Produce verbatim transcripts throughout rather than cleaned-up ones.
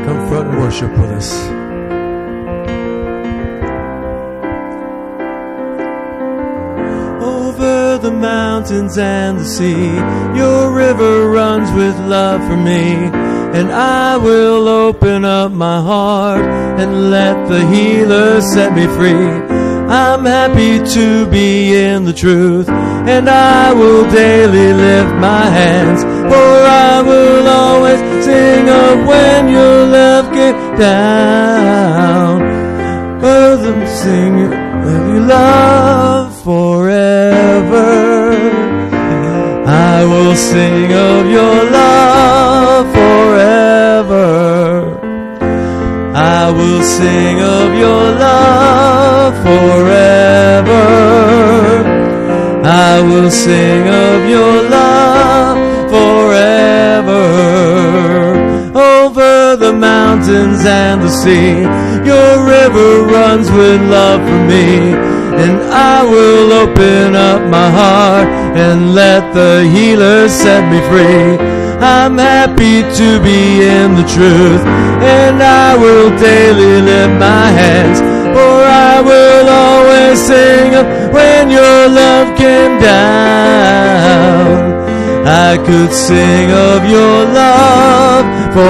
Come front and worship with us. Over the mountains and the sea, your river runs with love for me. And I will open up my heart and let the healer set me free. I'm happy to be in the truth, and I will daily lift my hands, for I will always sing of when your love came down. For them sing of your love forever. I will sing of your love forever. I will sing of your love forever. I will sing of your love forever. Over the mountains and the sea, your river runs with love for me. And I will open up my heart and let the healer set me free. I'm happy to be in the truth, and I will daily lift my hands, for I will always sing of when your love came down. I could sing of your love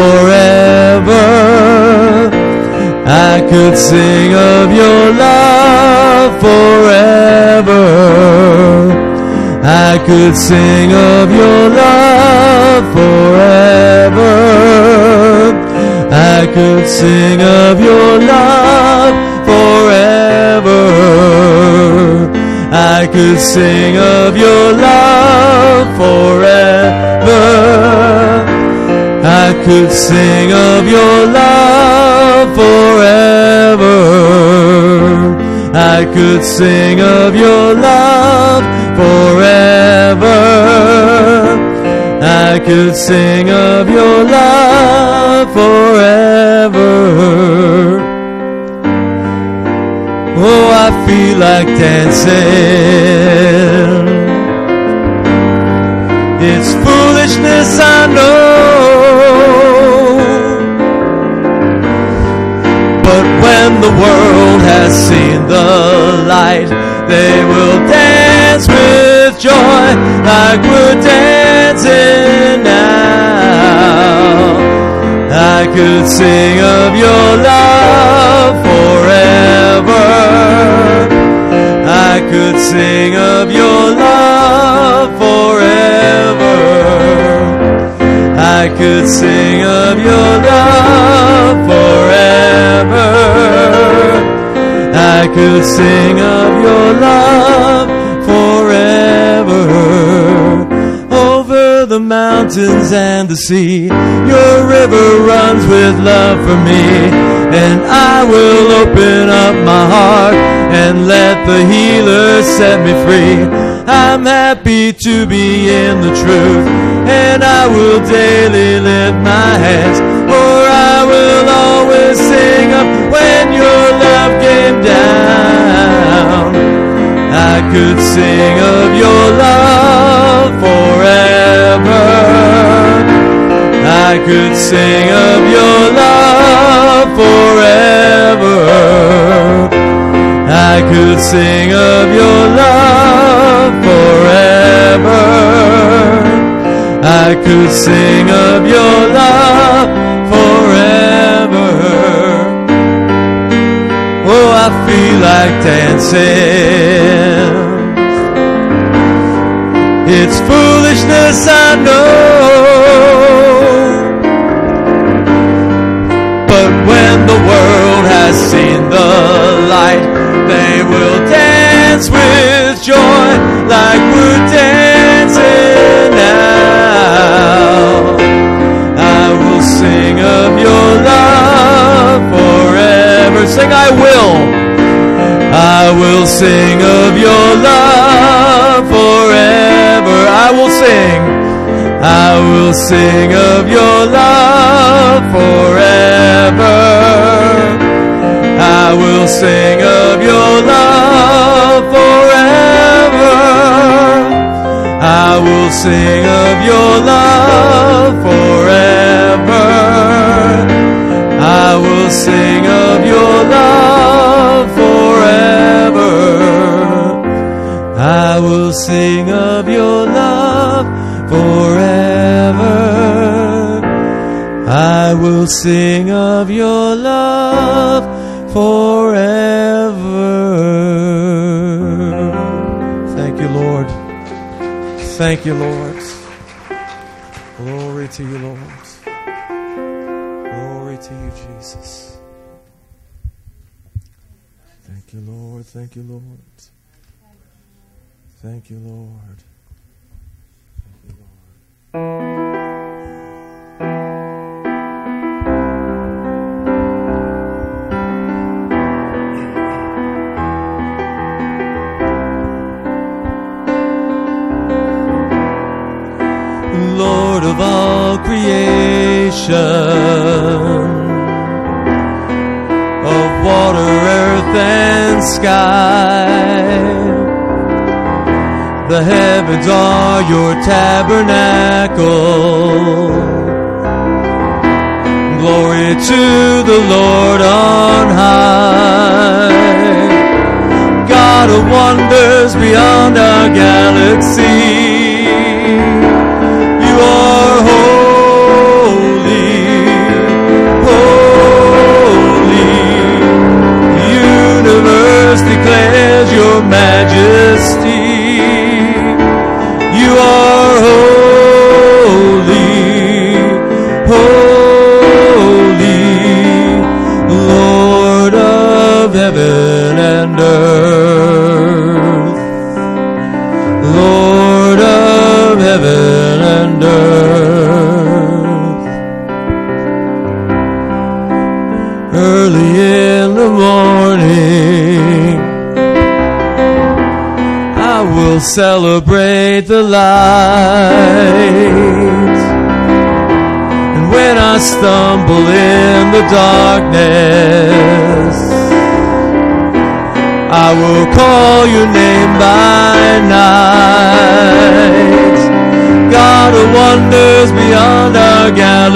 forever. I could sing of your love forever. I could sing of your love forever. I could sing of your love forever. I could sing of your love forever. I could sing of your love forever. I could sing of your love forever. I could sing of your love forever. Oh, I feel like dancing. It's foolishness, I know, but when the world has seen the light, they will dance with joy like we're dancing now. I could sing of your love forever. I could sing of your love forever. I could sing of your love forever. I could sing of your love forever. Over the mountains and the sea, your river runs with love for me. And I will open up my heart and let the healer set me free. I'm happy to be in the truth, and I will daily lift my hands, for I will always sing of when your love came down. I could sing of your love forever. I could sing of your love forever. I could sing of your love forever. I could sing of your love forever. Oh, I feel like dancing. It's foolishness, I know, but when the world has seen the light, they will dance with joy like we're dancing now. I will sing of your love forever. Sing, I will. I will sing of your love forever. I will sing. I will sing of your love forever. I will sing of your love forever. I will sing of your love forever. sing of your love forever. I will sing of your love forever. Thank you, Lord. Thank you, Lord. Glory to you, Lord. Glory to you, Jesus. Thank you, Lord. Thank you, Lord. Thank you, Lord. Thank you, Lord. Lord of all creation, of water, earth, and sky, the heavens are your tabernacle. Glory to the Lord on high, God of wonders beyond our galaxy. You are holy, holy. The universe declares your majesty. You are holy, holy, Lord of heaven and earth, Lord of heaven and earth. Early in the morning, I will celebrate the light. And when I stumble in the darkness, I will call your name by night. God of wonders beyond our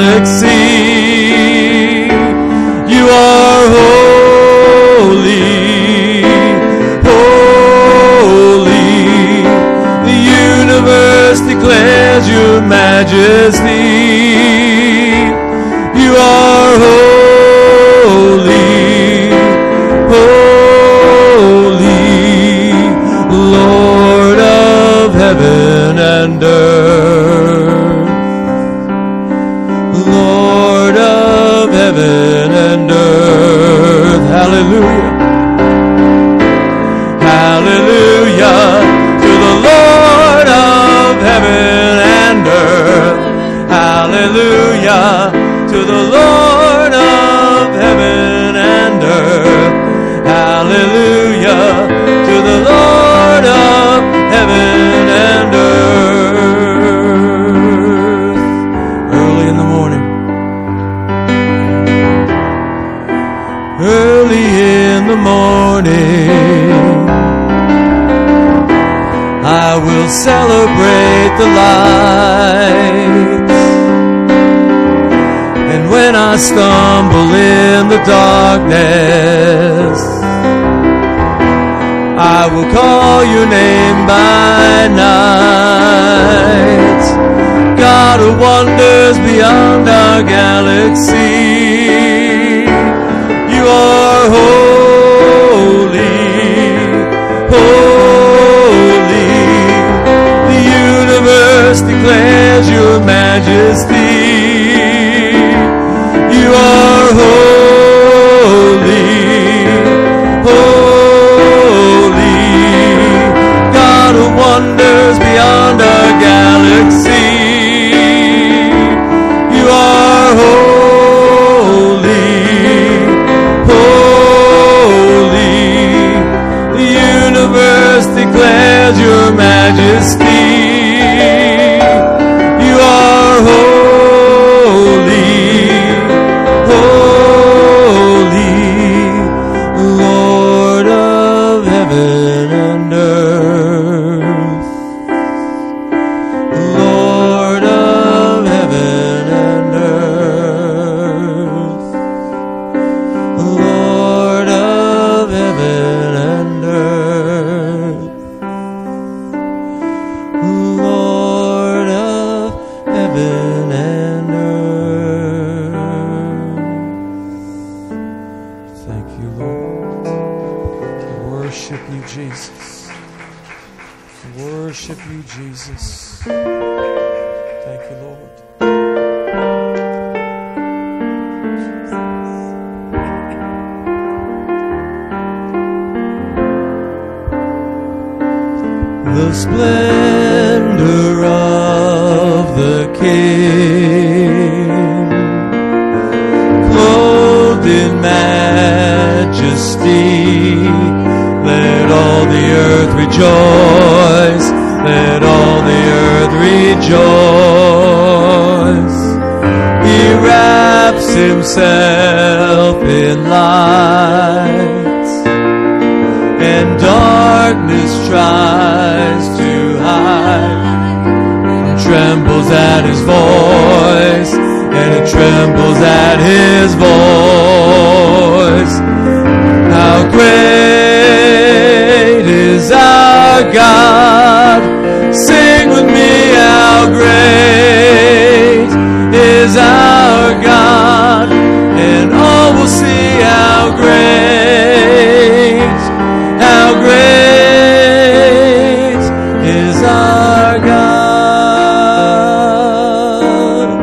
galaxy, you are holy, holy. The universe declares your majesty. You are holy, holy, Lord of heaven and earth, Lord of heaven and earth. Hallelujah, hallelujah to the Lord of heaven and earth. Hallelujah to the Lord of heaven and earth. Hallelujah to the Lord of heaven and earth. Early in the morning, early in the morning, I will celebrate the light. And when I stumble in the darkness, I will call your name by night. God of wonders beyond our galaxy, you are holy, holy. The universe declares your majesty. You are holy, holy, God of wonders beyond our galaxy. You are the splendor of the King, clothed in majesty. Let all the earth rejoice. Let all the earth rejoice. He wraps himself in light, and darkness tries to hide. It trembles at his voice, and it trembles at his voice. How great is our God! Sing with me, how great is our God, and all will see how great, how great is our God.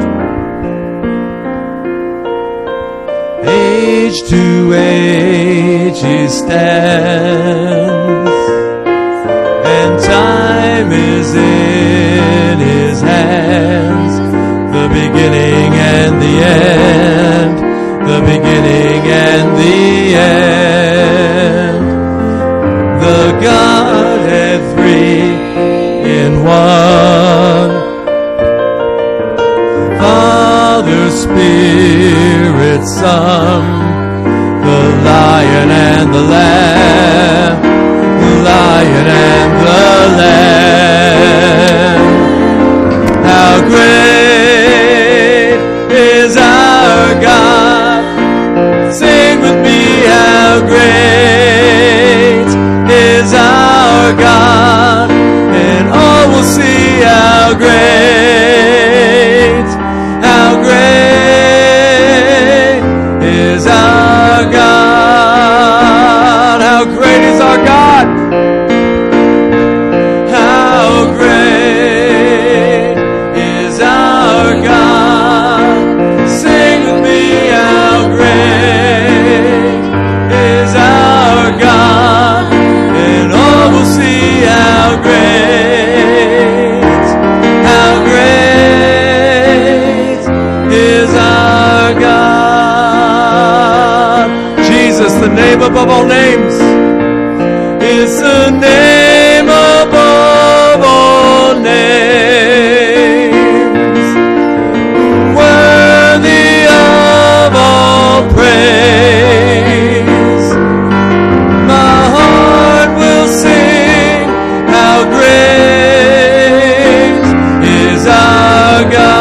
Age to age he stands, and time is in his hands. The beginning and the end, the beginning and the end. The Godhead three in one. Father, Spirit, Son, the Lion and the Lamb, the Lion and the Lamb. How great is our God! Sing with me, how great is our God, and all will see how great, how great is our God. How great is our God! How great is our God! Sing with me, how great is our God, and all will see how great, how great is our God. Jesus, the name above all names, is the name above all names, worthy of all praise. My heart will sing, how great is our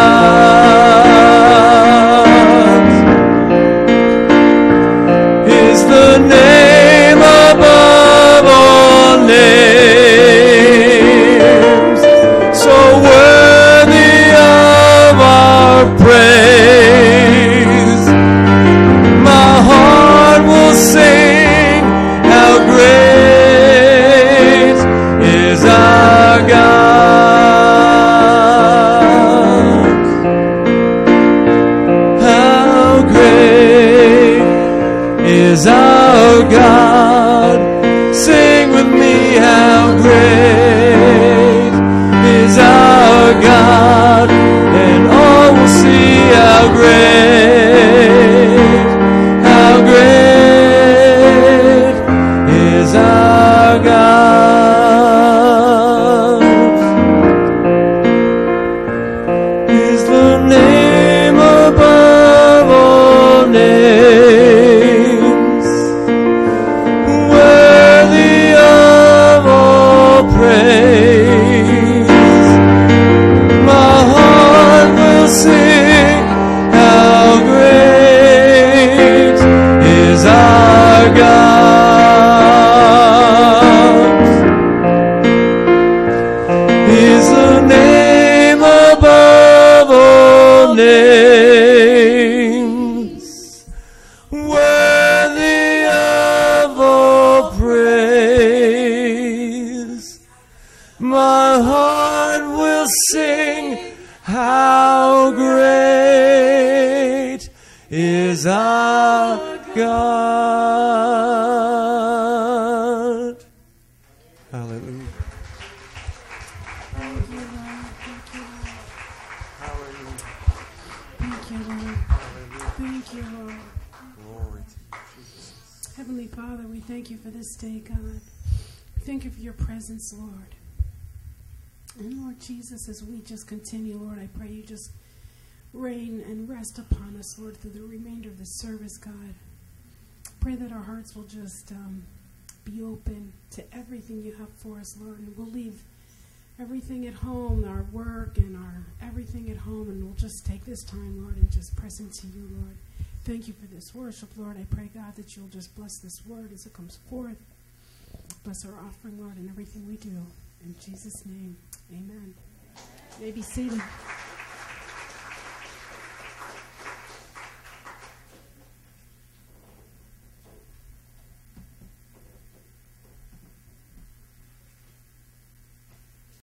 God. Is the name above all names, so worthy of our praise. My heart will sing, how great is our God. How great is our God! Sing with me, how great is our God, and all will see how great, how great is our God. Is the name above all names, worthy of all praise. My heart will sing, how great is our God. Is the name above all names, worthy of all praise. My heart will sing, how great is our God. Hallelujah. Thank you, Lord. Glory to you, Jesus. Heavenly Father, we thank you for this day, God. Thank you for your presence, Lord. And Lord Jesus, as we just continue, Lord, I pray you just reign and rest upon us, Lord, through the remainder of the service, God. Pray that our hearts will just um, be open to everything you have for us, Lord, and we'll leave everything at home, our work and our everything at home, and we'll just take this time, Lord, and just press into you, Lord. Thank you for this worship, Lord. I pray, God, that you'll just bless this word as it comes forth. Bless our offering, Lord, and everything we do. In Jesus' name, amen. You may be seated.